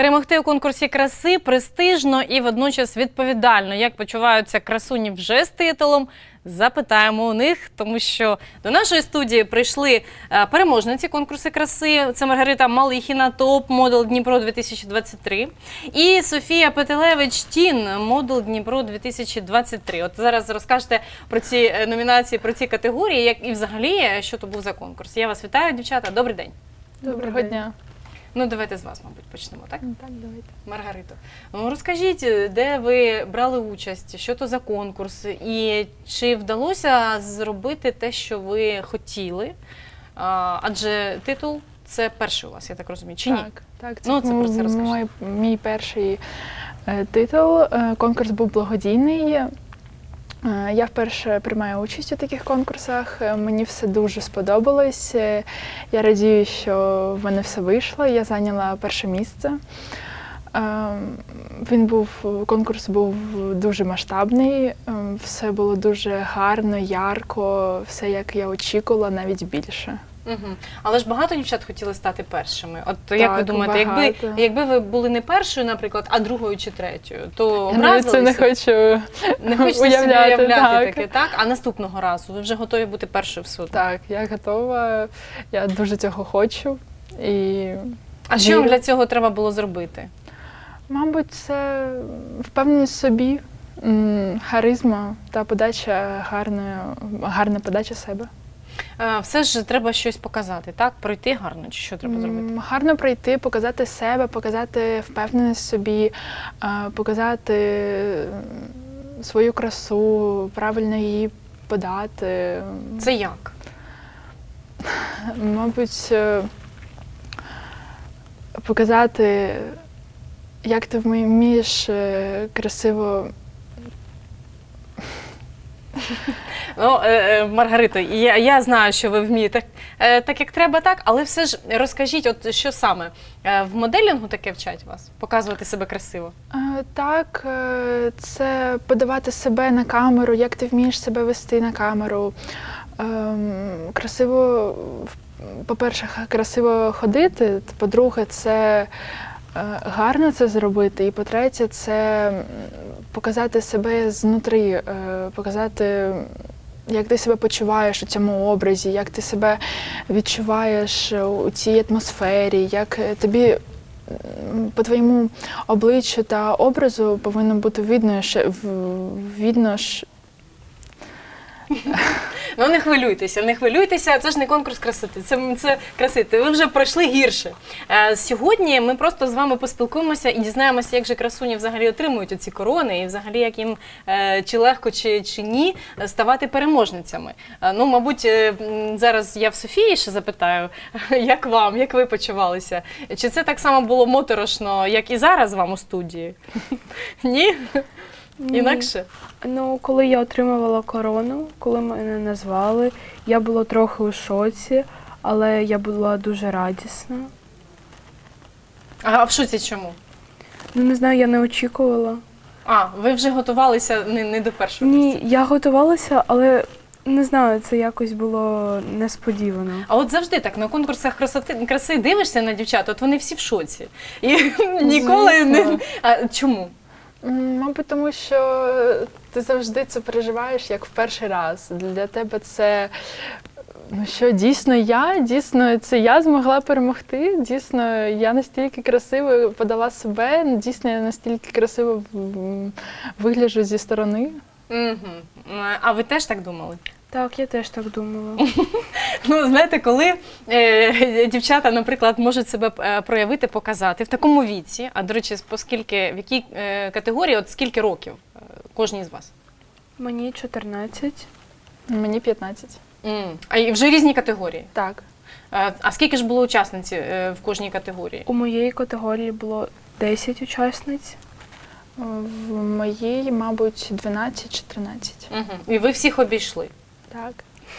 Перемогти у конкурсі краси престижно і водночас відповідально. Як почуваються красуні вже з титулом? Запитаємо у них, тому що до нашої студії прийшли переможниці конкурсу краси. Це Маргарита Малихіна, топ-модел Дніпро-2023. І Софія Петелевич-Тін, модел Дніпро-2023. От зараз розкажете про ці номінації, про ці категорії, як і взагалі, що то був за конкурс. Я вас вітаю, дівчата. Добрий день. Доброго дня. Ну, давайте з вас, мабуть, почнемо, так? Так, давайте. Маргарито, ну, розкажіть, де ви брали участь, що то за конкурс, і чи вдалося зробити те, що ви хотіли? Адже титул – це перший у вас, я так розумію, чи ні? Так, це про це розкажіть. Мій перший титул. Конкурс був благодійний. Я вперше приймаю участь у таких конкурсах, мені все дуже сподобалось. Я радію, що в мене все вийшло, я зайняла перше місце. Конкурс був дуже масштабний, все було дуже гарно, ярко, все як я очікувала, навіть більше. Угу. Але ж багато дівчат хотіли стати першими. От так, як ви думаєте, якби ви були не першою, наприклад, а другою чи третьою, то образилися? Я не хочу уявляти таке, так? А наступного разу ви вже готові бути першою в суді? Так, я готова, я дуже цього хочу. А що вам для цього треба було зробити? Мабуть, це впевненість в собі, харизма та гарна подача себе. Все ж треба щось показати, так? Пройти гарно, чи що треба зробити? Гарно пройти, показати себе, показати впевненість в собі, показати свою красу, правильно її подати. Це як? Мабуть, показати, як ти вмієш красиво. Ну, Маргарито, я знаю, що ви вмієте так, як треба, так, але все ж розкажіть, от що саме? В моделінгу таке вчать вас? Показувати себе красиво? Так, це подавати себе на камеру, як ти вмієш себе вести на камеру. Красиво, по-перше, красиво ходити, по-друге, це гарно це зробити, і по-третє, це показати себе знутрі, показати, як ти себе почуваєш у цьому образі, як ти себе відчуваєш у цій атмосфері, як тобі по твоєму обличчю та образу повинно бути видно, Ну, не хвилюйтеся, це ж не конкурс краси, це красити. Ви вже пройшли гірше. Сьогодні ми просто з вами поспілкуємося і дізнаємося, як же красуні взагалі отримують ці корони, і взагалі, як їм, чи легко, чи ні, ставати переможницями. Ну, мабуть, зараз я в Софії ще запитаю, як вам, як ви почувалися? Чи це так само було моторошно, як і зараз вам у студії? Ні? Інакше? Ну, коли я отримувала корону, коли мене назвали, я була трохи у шоці, але я була дуже радісна. А в шоці чому? Ну, не знаю, я не очікувала. Ви вже готувалися не до першого місця? Ні, я готувалася, але не знаю, це якось було несподівано. А от завжди так, на конкурсах краси дивишся на дівчат, от вони всі в шоці. І ніколи не... Чому? Мабуть, тому що ти завжди це переживаєш як в перший раз. Для тебе це, ну що, дійсно це я змогла перемогти, дійсно я настільки красиво подала себе, дійсно я настільки красиво вигляджу зі сторони. А ви теж так думали? Так, я теж так думала. Ну, знаєте, коли дівчата, наприклад, можуть себе проявити, показати в такому віці, а, до речі, в якій категорії, от скільки років кожній з вас? Мені 14. Мені 15. А і вже різні категорії? Так. А скільки ж було учасниць в кожній категорії? У моєї категорії було 10 учасниць. В моїй, мабуть, 12 чи 13. І ви всіх обійшли? Так.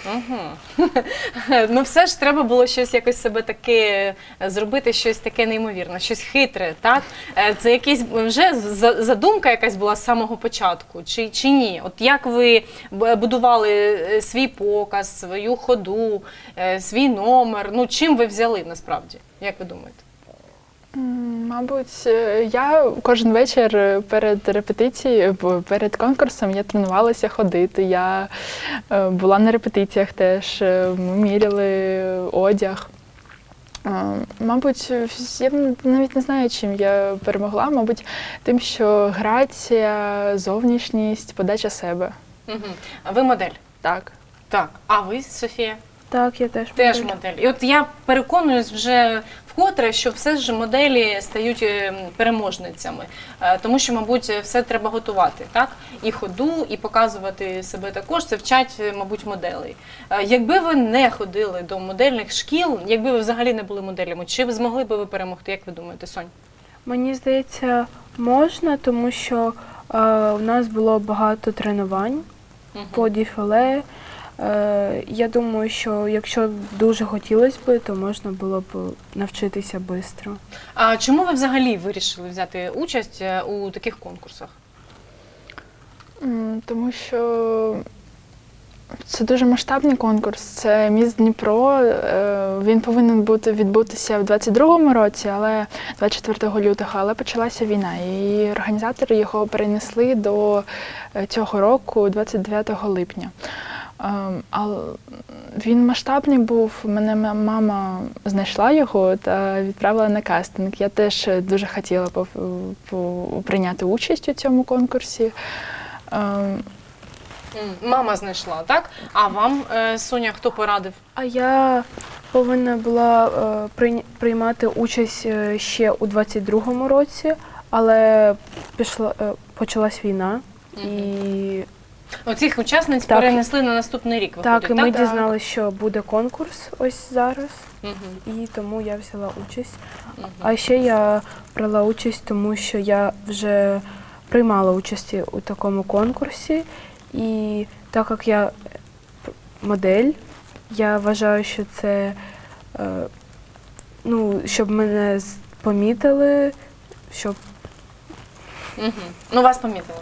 Ну все ж треба було щось якось себе таке зробити, щось таке неймовірне, щось хитре, так? Це якась вже задумка якась була з самого початку, чи ні? От як ви будували свій показ, свою ходу, свій номер, ну чим ви взяли насправді, як ви думаєте? Мабуть, я кожен вечір перед репетицією, перед конкурсом я тренувалася ходити. Я була на репетиціях теж, ми міряли одяг. Мабуть, я навіть не знаю, чим я перемогла. Мабуть, тим, що грація, зовнішність, подача себе. Угу. А ви модель? Так. Так. А ви, Софія? Так, я теж Теж модель. модель. І от я переконуюсь вже вкотре, що все ж моделі стають переможницями. Тому що, мабуть, все треба готувати, так? І ходу, і показувати себе також. Це вчать, мабуть, моделей. Якби ви не ходили до модельних шкіл, якби ви взагалі не були моделями, чи змогли би ви перемогти? Як ви думаєте, Сонь? Мені здається, можна, тому що у нас було багато тренувань по дефіле. Я думаю, що якщо дуже хотілося б, то можна було б навчитися швидко. А чому ви взагалі вирішили взяти участь у таких конкурсах? Тому що це дуже масштабний конкурс. Це «Міс Дніпро». Він повинен відбутися в 22-му році, але 24 лютого, але почалася війна. І організатори його перенесли до цього року, 29 липня. Він масштабний був, мене мама знайшла його та відправила на кастинг. Я теж дуже хотіла прийняти участь у цьому конкурсі. Мама знайшла, так? А вам, Соня, хто порадив? А я повинна була приймати участь ще у 22-му році, але почалась війна. І Оцих учасниць Так. перенесли на наступний рік, виходить, так, і ми так? дізналися, що буде конкурс ось зараз, Мгм. і тому я взяла участь. Мгм. А ще я брала участь, тому що я вже приймала участь у такому конкурсі. І так як я модель, я вважаю, що це, щоб мене помітили, щоб Мгм. Ну, вас помітили.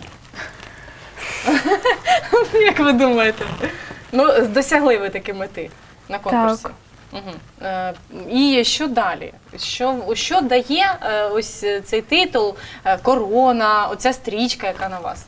Як ви думаєте? Ну, досягли ви таки мети на конкурсі. Так. Угу. І що далі? Що дає ось цей титул, корона, оця стрічка, яка на вас?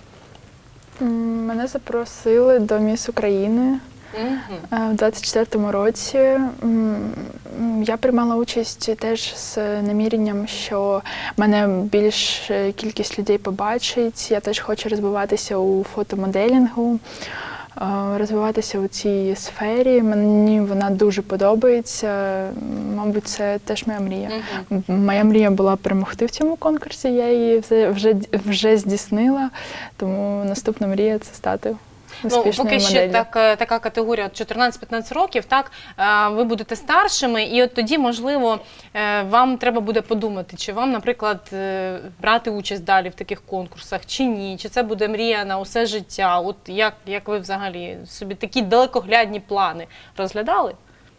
Мене запросили до «Міс України» в 24-му році. Я приймала участь теж з наміренням, що мене більш кількість людей побачить. Я теж хочу розвиватися у фотомоделінгу, розвиватися у цій сфері. Мені вона дуже подобається. Мабуть, це теж моя мрія. Моя мрія була перемогти в цьому конкурсі, я її вже здійснила, тому наступна мрія – це стати успішною поки моделлю. ще така категорія 14-15 років, так, ви будете старшими, і от тоді, можливо, вам треба буде подумати, чи вам, наприклад, брати участь далі в таких конкурсах, чи ні, чи це буде мрія на усе життя. От як ви взагалі собі такі далекоглядні плани розглядали?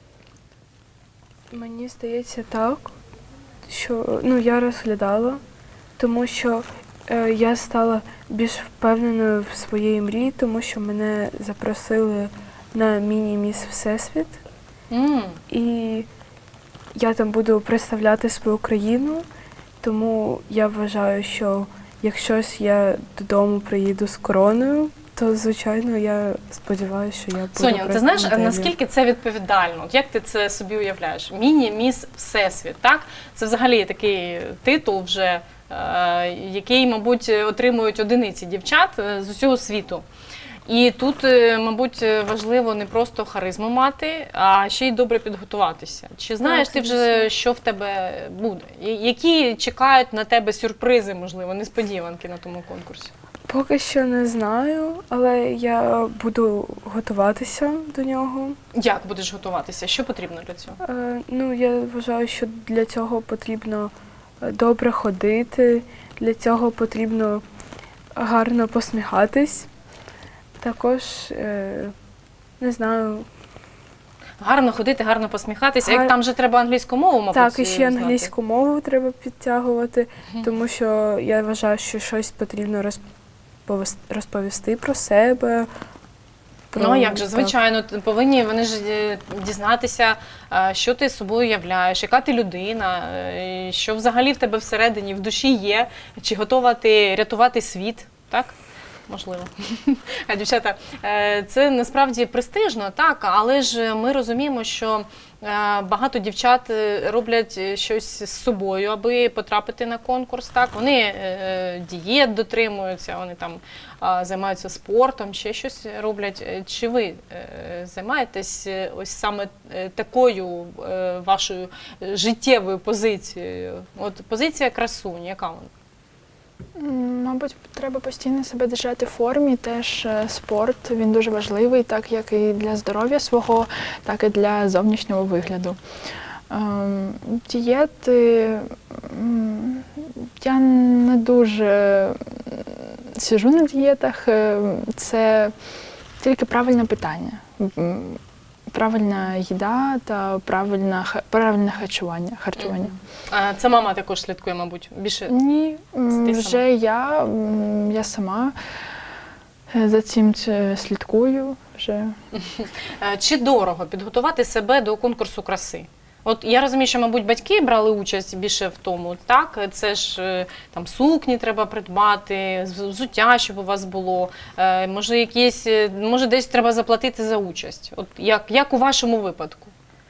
мені здається так, що я розглядала, тому що я стала більш впевненою в своїй мрії, тому що мене запросили на міні-міс Всесвіт. І я там буду представляти свою країну, тому я вважаю, що якщо я додому приїду з короною, то, звичайно, я сподіваюся, що я буду Соня, ти знаєш, моделлю. наскільки це відповідально? От як ти це собі уявляєш? Міні-міс Всесвіт, так? Це взагалі такий титул вже, який, мабуть, отримують одиниці дівчат з усього світу. І тут, мабуть, важливо не просто харизму мати, а ще й добре підготуватися. Чи знаєш ти вже, що в тебе буде? Які чекають на тебе сюрпризи, можливо, несподіванки на тому конкурсі? Поки що не знаю, але я буду готуватися до нього. Як будеш готуватися? Що потрібно для цього? Я вважаю, що для цього потрібно добре ходити, для цього потрібно гарно посміхатись. Також, не знаю. Гарно ходити, гарно посміхатися. Як там же треба англійську мову, мабуть, Так, і ще знати? англійську мову треба підтягувати, тому що я вважаю, що щось потрібно розповісти про себе, Ну, а як же, так. звичайно, повинні вони ж дізнатися, що ти з собою являєш, яка ти людина, що взагалі в тебе всередині, в душі є, чи готова ти рятувати світ, так? Можливо. А, дівчата, це насправді престижно, так, але ж ми розуміємо, що багато дівчат роблять щось з собою, аби потрапити на конкурс, так, вони дієт дотримуються, вони там займаються спортом, ще щось роблять. Чи ви займаєтесь ось саме такою вашою життєвою позицією? От позиція красуні, яка вона? Мабуть, треба постійно себе держати в формі. Теж спорт, він дуже важливий, так як і для здоров'я свого, так і для зовнішнього вигляду. Дієти, я не дуже сиджу на дієтах, це тільки правильне питання. Правильна їда та правильне харчування. Це мама також слідкує, мабуть, більше? Ні, вже я сама за цим слідкую. Вже. Чи дорого підготувати себе до конкурсу краси? От я розумію, що, мабуть, батьки брали участь більше в тому, так? Це ж там сукні треба придбати, взуття, щоб у вас було, може десь треба заплатити за участь. От як у вашому випадку?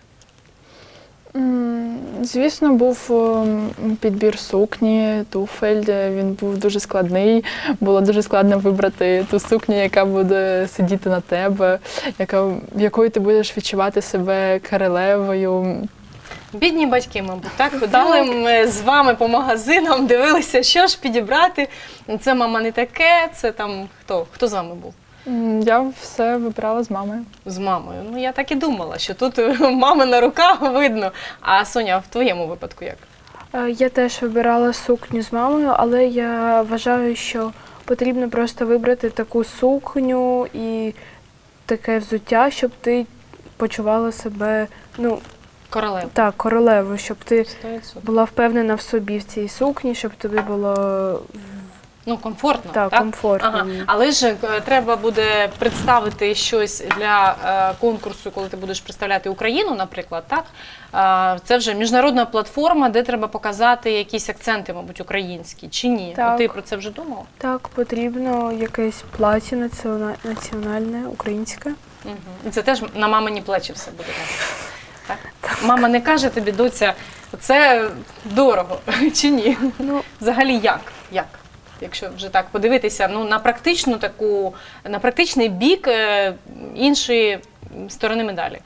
Звісно, був підбір сукні, туфель, він був дуже складний. Було дуже складно вибрати ту сукню, яка буде сидіти на тебе, якою ти будеш відчувати себе королевою. Бідні батьки, мабуть, так? Ходили з вами по магазинам, дивилися, що ж підібрати. Це мама не таке, це там хто? Хто з вами був? Я все вибирала з мамою. З мамою. Ну, я так і думала, що тут мамина рука видно. А Соня, в твоєму випадку як? Я теж вибирала сукню з мамою, але я вважаю, що потрібно просто вибрати таку сукню і таке взуття, щоб ти почувала себе, Королева. так, королевою, щоб ти 100%. була впевнена в собі в цій сукні, щоб тобі було Комфортно, так, так? комфортно. Ага. Але ж треба буде представити щось для конкурсу, коли ти будеш представляти Україну, наприклад, так? Це вже міжнародна платформа, де треба показати якісь акценти, мабуть, українські, чи ні? Так. От ти про це вже думала? Так, потрібно якесь плаття національне, українське. Угу. Це теж на мамині плечі все буде. Так? Мама не каже тобі, доця, це дорого, чи ні? Взагалі як? Якщо вже так подивитися, на практичний бік іншої сторони медалі.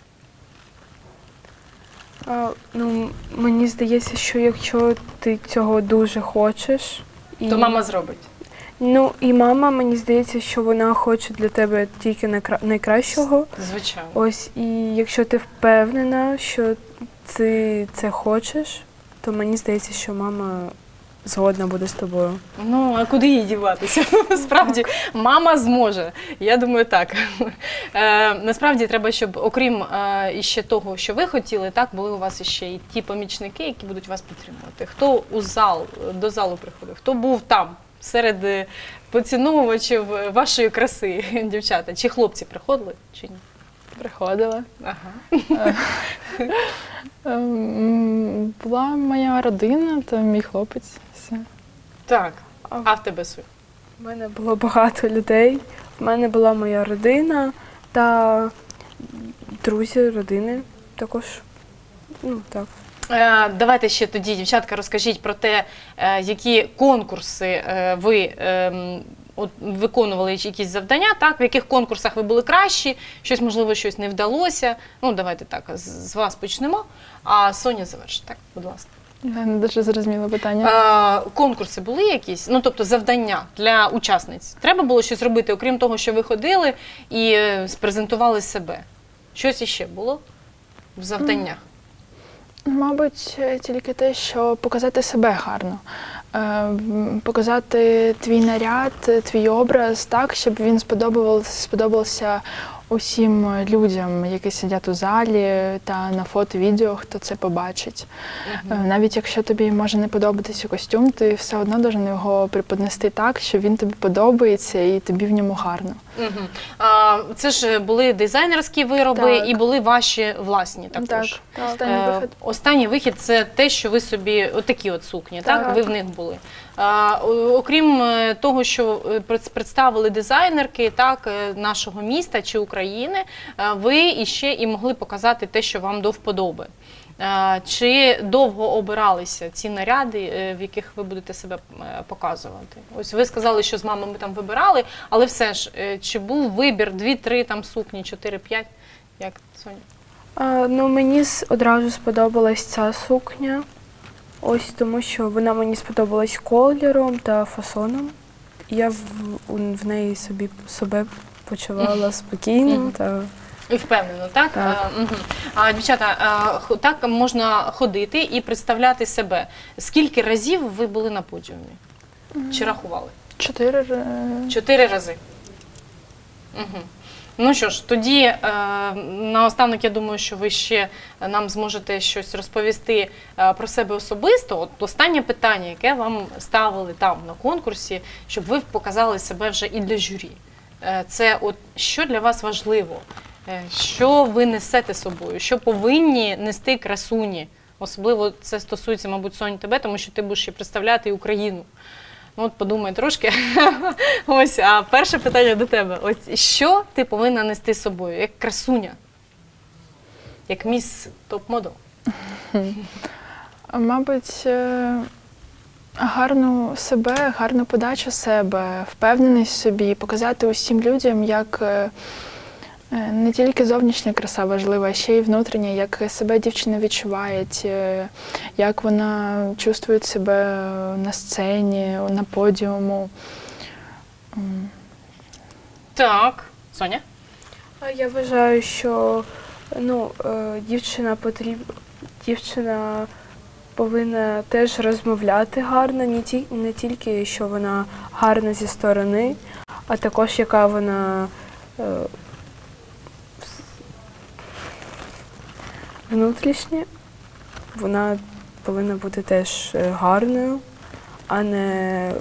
Мені здається, що якщо ти цього дуже хочеш, То мама зробить. І мама, мені здається, що вона хоче для тебе тільки найкращого. Звичайно. Ось, і якщо ти впевнена, що ти це хочеш, то мені здається, що мама згодна буде з тобою. А куди їй діватися? Насправді, мама зможе. Я думаю, так. Насправді, треба, щоб окрім іще того, що ви хотіли, так, були у вас іще і ті помічники, які будуть вас підтримувати. Хто до залу приходив? Хто був там, серед поціновувачів вашої краси, дівчата? Чи хлопці приходили, чи ні? Приходила. Ага. Була моя родина та мій хлопець. Все. Так. А в тебе, Суль? У мене було багато людей. У мене була моя родина та друзі родини також. Так. Давайте ще тоді, дівчатка, розкажіть про те, які конкурси ви виконували якісь завдання, так? В яких конкурсах ви були кращі, можливо, щось не вдалося. Давайте так, з вас почнемо, а Соня завершить. Так, будь ласка. Я не дуже зрозуміла питання. Конкурси були якісь? Тобто завдання для учасниць? Треба було щось робити, окрім того, що ви ходили і спрезентували себе? Щось іще було в завданнях? Мабуть, тільки те, що показати себе гарно. Показати твій наряд, твій образ так, щоб він сподобався усім людям, які сидять у залі та на фото-відео, хто це побачить. Навіть якщо тобі може не подобатися костюм, ти все одно должен його преподнести так, що він тобі подобається і тобі в ньому гарно. Це ж були дизайнерські вироби Так. і були ваші власні також. Так, останній вихід. Останній вихід – це те, що ви собі, отакі от сукні, так? Так. Ви в них були. Окрім того, що представили дизайнерки, так, нашого міста чи України, ви іще і могли показати те, що вам до вподоби. Чи довго обиралися ці наряди, в яких ви будете себе показувати? Ось ви сказали, що з мамами там вибирали, але все ж, чи був вибір 2-3 там сукні, 4-5? Як, Соня? Ну, мені одразу сподобалась ця сукня, ось тому що вона мені сподобалась кольором та фасоном. Я в неї себе почувала спокійно та... І впевнено, так? Так. Дівчата, так можна ходити і представляти себе. Скільки разів ви були на подіумі? Чи рахували? 4. 4 рази. Ну що ж, тоді наостанок, я думаю, що ви ще нам зможете щось розповісти про себе особисто. От останнє питання, яке вам ставили там на конкурсі, щоб ви показали себе вже і для журі. Це от що для вас важливо? Що ви несете собою? Що повинні нести красуні? Особливо це стосується, мабуть, Сонь, тебе, тому що ти будеш ще представляти Україну. Ну, от подумай трошки. Ось, а перше питання до тебе. Ось, що ти повинна нести з собою, як красуня? Як міс топ-модел? Мабуть, гарну себе, гарну подачу себе, впевненість в собі, показати усім людям, як не тільки зовнішня краса важлива, а ще й внутрішня, як себе дівчина відчуває, як вона чувствує себе на сцені, на подіуму. Так. Соня? Я вважаю, що дівчина повинна теж розмовляти гарно, не тільки, що вона гарна зі сторони, а також яка вона внутрішня. Вона повинна бути теж гарною, а не...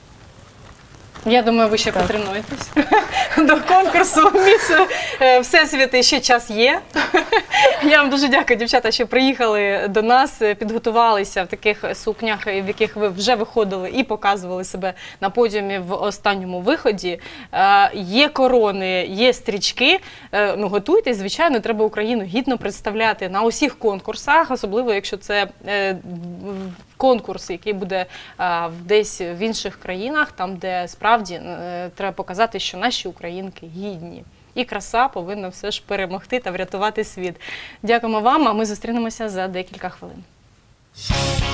Я думаю, ви ще потренуєтесь до конкурсу «Міс Всесвіт» ще час є. Я вам дуже дякую, дівчата, що приїхали до нас, підготувалися в таких сукнях, в яких ви вже виходили і показували себе на подіумі в останньому виході. Є корони, є стрічки. Ну, готуйтесь, звичайно, треба Україну гідно представляти на усіх конкурсах, особливо, якщо це конкурс, який буде десь в інших країнах, там, де справді треба показати, що наші українки гідні. І краса повинна все ж перемогти та врятувати світ. Дякуємо вам, а ми зустрінемося за декілька хвилин.